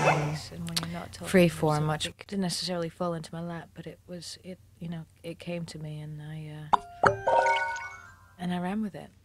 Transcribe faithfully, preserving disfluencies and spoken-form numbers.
space, and when you're not told free to do form, something, much. it didn't necessarily fall into my lap, but it was, it, you know, it came to me, and I, uh, and I ran with it.